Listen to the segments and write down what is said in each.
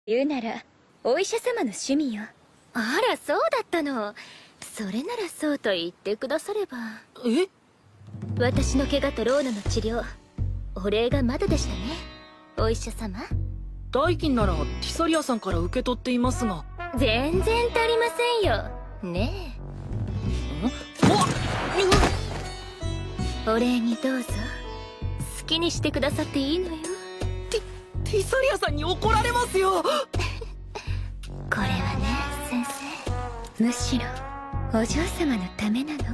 言うならお医者様の趣味よ。 あら、そうだったの。それならそうと言ってくだされば。 え？ 私の怪我とローナの治療、お礼がまだでしたね、お医者様。 代金ならティサリアさんから受け取っていますが。 全然足りませんよねえ。お礼にどうぞ。好きにしてくださっていいのよ。 ティサリアさんに怒られますよ。 これはね、先生、 むしろお嬢様のためなの。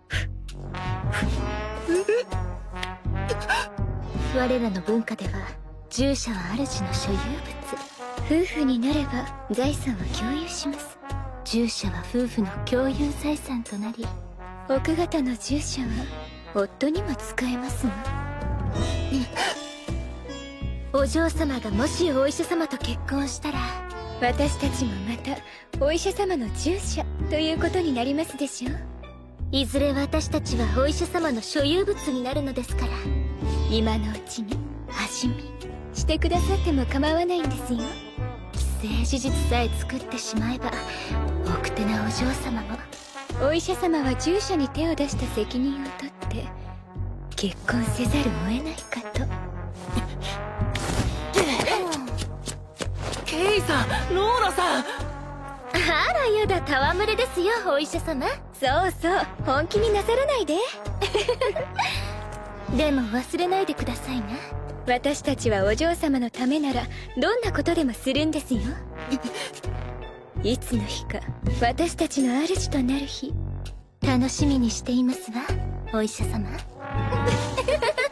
我らの文化では従者は主の所有物。 夫婦になれば財産は共有します。 従者は夫婦の共有財産となり、 奥方の従者は夫にも使えますの。 お嬢様がもしお医者様と結婚したら、 私たちもまたお医者様の従者ということになりますでしょう。 いずれ私たちはお医者様の所有物になるのですから。 今のうちに味見してくださっても構わないんですよ。 既成事実さえ作ってしまえば、奥手なお嬢様も。 お医者様は従者に手を出した責任を取って結婚せざるを得ないかと。 ケイさん、ローナさん。 あらやだ、戯れですよ、お医者様。 そうそう、本気になさらないで。 でも忘れないでくださいな。 私たちはお嬢様のためならどんなことでもするんですよ。いつの日か私たちの主となる日、 楽しみにしていますわ、お医者様。